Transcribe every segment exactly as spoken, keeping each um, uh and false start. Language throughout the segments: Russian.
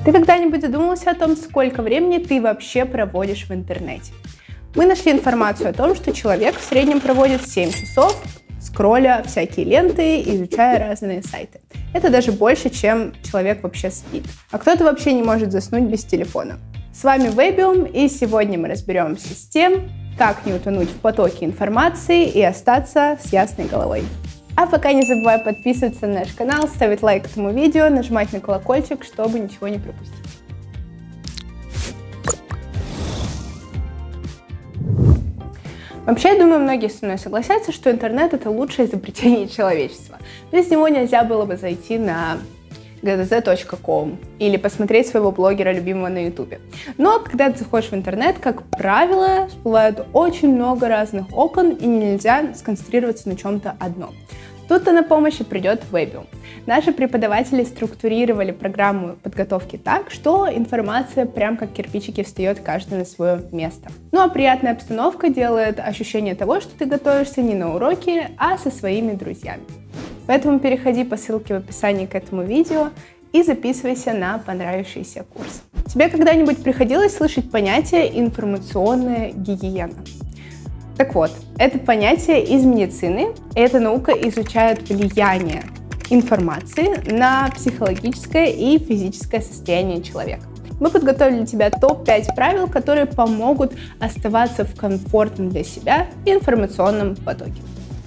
Ты когда-нибудь задумывался о том, сколько времени ты вообще проводишь в интернете? Мы нашли информацию о том, что человек в среднем проводит семь часов, скролля всякие ленты, изучая разные сайты. Это даже больше, чем человек вообще спит. А кто-то вообще не может заснуть без телефона. С вами Webium, и сегодня мы разберемся с тем, как не утонуть в потоке информации и остаться с ясной головой. А пока не забывай подписываться на наш канал, ставить лайк этому видео, нажимать на колокольчик, чтобы ничего не пропустить. Вообще, я думаю, многие со мной согласятся, что интернет — это лучшее изобретение человечества. Без него нельзя было бы зайти на джи ди зет точка ком или посмотреть своего блогера любимого на ютубе. Но когда ты заходишь в интернет, как правило, всплывает очень много разных окон, и нельзя сконцентрироваться на чем-то одном. Тут-то на помощь и придет Webium. Наши преподаватели структурировали программу подготовки так, что информация прям как кирпичики встает каждый на свое место. Ну а приятная обстановка делает ощущение того, что ты готовишься не на уроки, а со своими друзьями. Поэтому переходи по ссылке в описании к этому видео и записывайся на понравившийся курс. Тебе когда-нибудь приходилось слышать понятие «информационная гигиена»? Так вот, это понятие из медицины. Эта наука изучает влияние информации на психологическое и физическое состояние человека. Мы подготовили для тебя топ пять правил, которые помогут оставаться в комфортном для себя информационном потоке.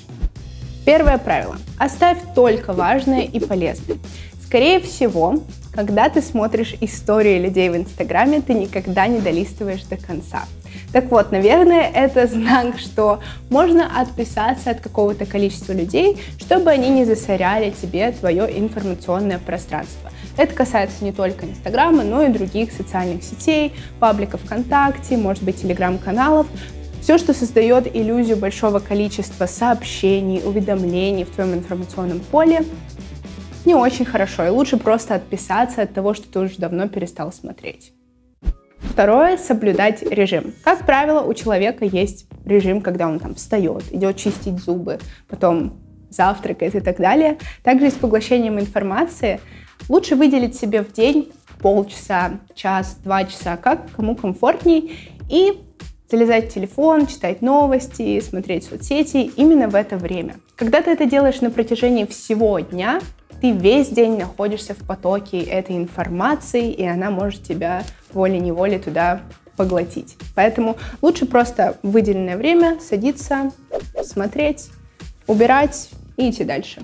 Первое правило. Оставь только важное и полезное. Скорее всего, когда ты смотришь истории людей в Инстаграме, ты никогда не долистываешь до конца. Так вот, наверное, это знак, что можно отписаться от какого-то количества людей, чтобы они не засоряли тебе твое информационное пространство. Это касается не только Инстаграма, но и других социальных сетей, пабликов ВКонтакте, может быть, телеграм-каналов. Все, что создает иллюзию большого количества сообщений, уведомлений в твоем информационном поле, не очень хорошо, и лучше просто отписаться от того, что ты уже давно перестал смотреть. Второе – соблюдать режим. Как правило, у человека есть режим, когда он там встает, идет чистить зубы, потом завтракает и так далее. Также и с поглощением информации лучше выделить себе в день полчаса, час, два часа, как кому комфортней, и залезать в телефон, читать новости, смотреть соцсети именно в это время. Когда ты это делаешь на протяжении всего дня, ты весь день находишься в потоке этой информации, и она может тебя волей-неволей туда поглотить. Поэтому лучше просто в выделенное время садиться, смотреть, убирать и идти дальше.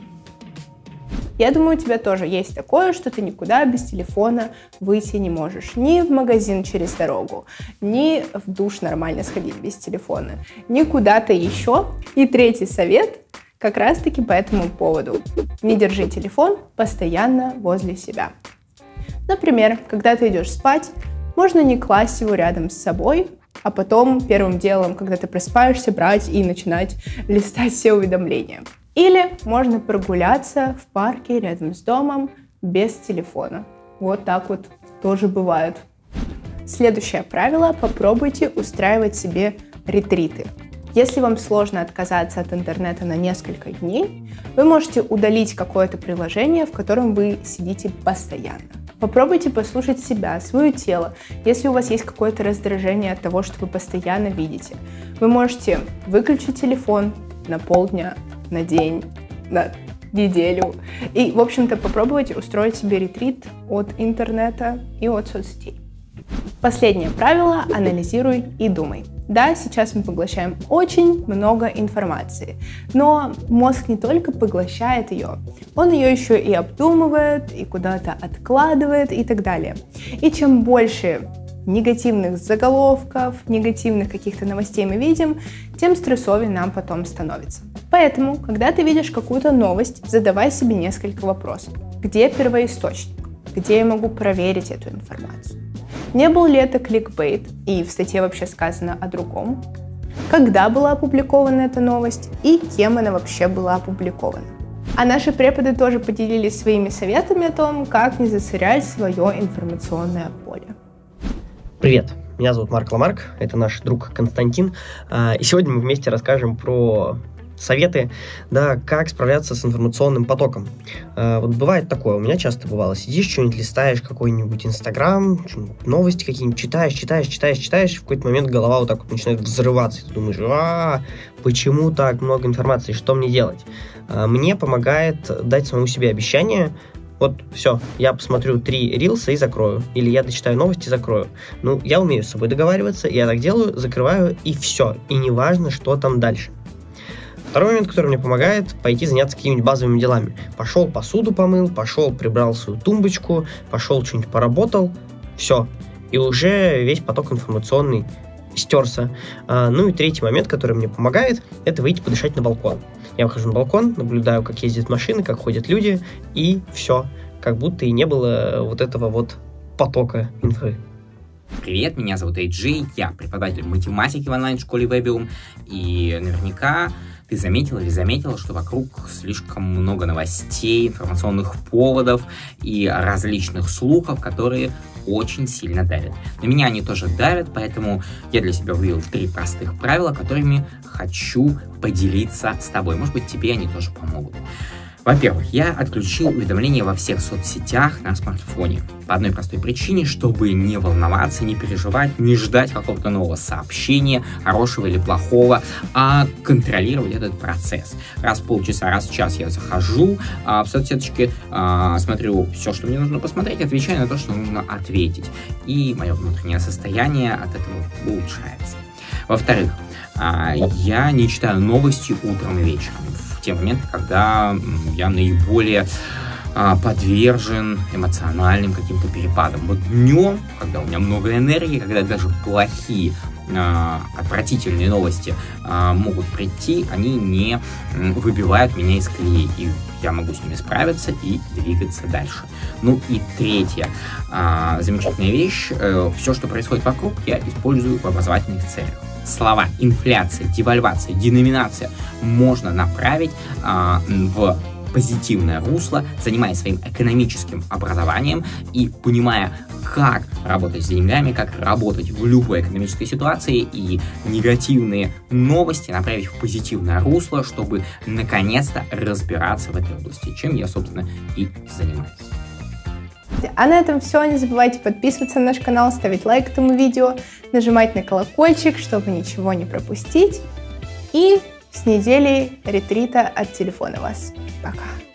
Я думаю, у тебя тоже есть такое, что ты никуда без телефона выйти не можешь. Ни в магазин через дорогу, ни в душ нормально сходить без телефона, ни куда-то еще. И третий совет как раз-таки по этому поводу. Не держи телефон постоянно возле себя. Например, когда ты идешь спать, можно не класть его рядом с собой, а потом первым делом, когда ты просыпаешься, брать и начинать листать все уведомления. Или можно прогуляться в парке рядом с домом без телефона. Вот так вот тоже бывает. Следующее правило – попробуйте устраивать себе ретриты. Если вам сложно отказаться от интернета на несколько дней, вы можете удалить какое-то приложение, в котором вы сидите постоянно. Попробуйте послушать себя, свое тело, если у вас есть какое-то раздражение от того, что вы постоянно видите. Вы можете выключить телефон на полдня, на день, на неделю. И, в общем-то, попробовать устроить себе ретрит от интернета и от соцсетей. Последнее правило – анализируй и думай. Да, сейчас мы поглощаем очень много информации, но мозг не только поглощает ее, он ее еще и обдумывает, и куда-то откладывает и так далее. И чем больше негативных заголовков, негативных каких-то новостей мы видим, тем стрессовее нам потом становится. Поэтому, когда ты видишь какую-то новость, задавай себе несколько вопросов. Где первоисточник? Где я могу проверить эту информацию? Не был ли это кликбейт, и в статье вообще сказано о другом? Когда была опубликована эта новость и кем она вообще была опубликована? А наши преподы тоже поделились своими советами о том, как не засорять свое информационное поле. Привет, меня зовут Марк Ламарк, это наш друг Константин, и сегодня мы вместе расскажем про советы, да, как справляться с информационным потоком. А, вот бывает такое, у меня часто бывало, сидишь, что-нибудь листаешь, какой-нибудь Инстаграм, новости какие-нибудь читаешь, читаешь, читаешь, читаешь, в какой-то момент голова вот так вот начинает взрываться, и ты думаешь, а, почему так много информации, что мне делать? А, мне помогает дать самому себе обещание, вот, все, я посмотрю три рилса и закрою. Или я дочитаю новости и закрою. Ну, я умею с собой договариваться, я так делаю, закрываю, и все. И не важно, что там дальше. Второй момент, который мне помогает, пойти заняться какими-нибудь базовыми делами. Пошел посуду помыл, пошел прибрал свою тумбочку, пошел что-нибудь поработал, все. И уже весь поток информационный стерся. А, ну и третий момент, который мне помогает, это выйти подышать на балкон. Я выхожу на балкон, наблюдаю, как ездят машины, как ходят люди, и все. Как будто и не было вот этого вот потока инфы. Привет, меня зовут Эйджей, я преподаватель математики в онлайн-школе Webium, и наверняка ты заметил или заметила, что вокруг слишком много новостей, информационных поводов и различных слухов, которые очень сильно давят. На меня они тоже давят, поэтому я для себя вывел три простых правила, которыми хочу поделиться с тобой. Может быть, тебе они тоже помогут. Во-первых, я отключил уведомления во всех соцсетях на смартфоне. По одной простой причине, чтобы не волноваться, не переживать, не ждать какого-то нового сообщения, хорошего или плохого, а контролировать этот процесс. Раз в полчаса, раз в час я захожу а, в соцсеточки, а, смотрю все, что мне нужно посмотреть, отвечаю на то, что нужно ответить. И мое внутреннее состояние от этого улучшается. Во-вторых, а, я не читаю новости утром и вечером. В те моменты, когда я наиболее а, подвержен эмоциональным каким-то перепадам. Вот днем, когда у меня много энергии, когда даже плохие, а, отвратительные новости а, могут прийти, они не выбивают меня из колеи, и я могу с ними справиться и двигаться дальше. Ну и третья а, замечательная вещь, э, все, что происходит вокруг, я использую в образовательных целях. Слова инфляция, девальвация, деноминация можно направить а, в позитивное русло, занимаясь своим экономическим образованием и понимая, как работать с деньгами, как работать в любой экономической ситуации, и негативные новости направить в позитивное русло, чтобы наконец-то разбираться в этой области, чем я, собственно, и занимаюсь. А на этом все. Не забывайте подписываться на наш канал, ставить лайк этому видео, нажимать на колокольчик, чтобы ничего не пропустить. И с недели ретрита от телефона вас. Пока!